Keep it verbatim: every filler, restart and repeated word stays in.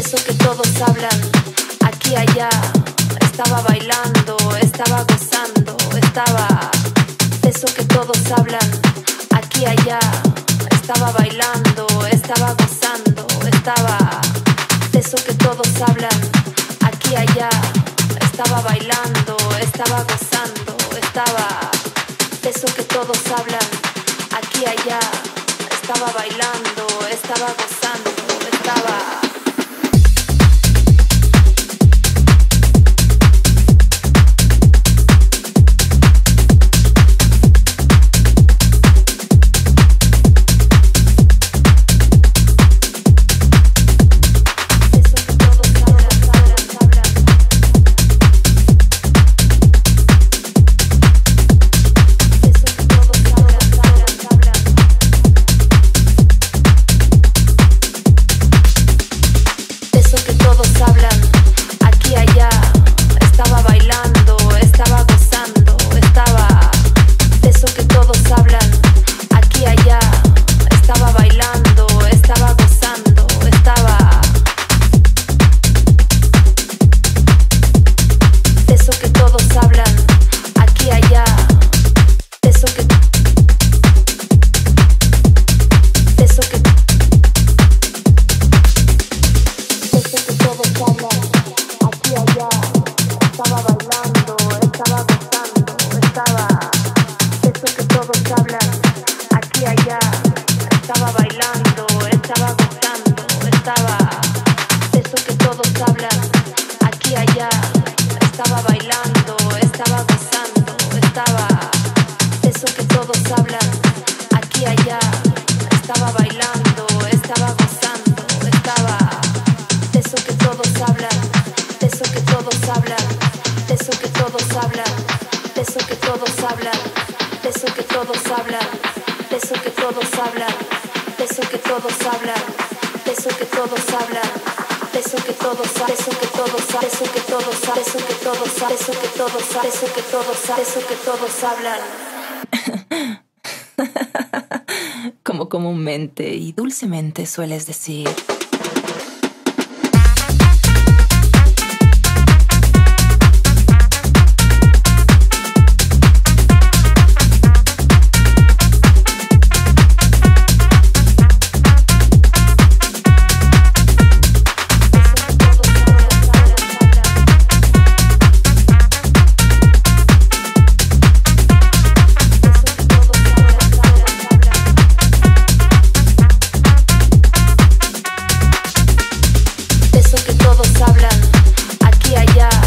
eso que todos hablan, aquí allá, estaba bailando, estaba gozando, estaba, de eso que todos hablan, aquí allá, estaba bailando, estaba gozando, estaba, de eso que todos hablan, aquí allá, estaba bailando, estaba gozando, estaba, de eso que todos hablan, aquí allá, estaba bailando, estaba gozando, estaba. Como comúnmente y dulcemente sueles decir. Eso que todos hablan, aquí allá.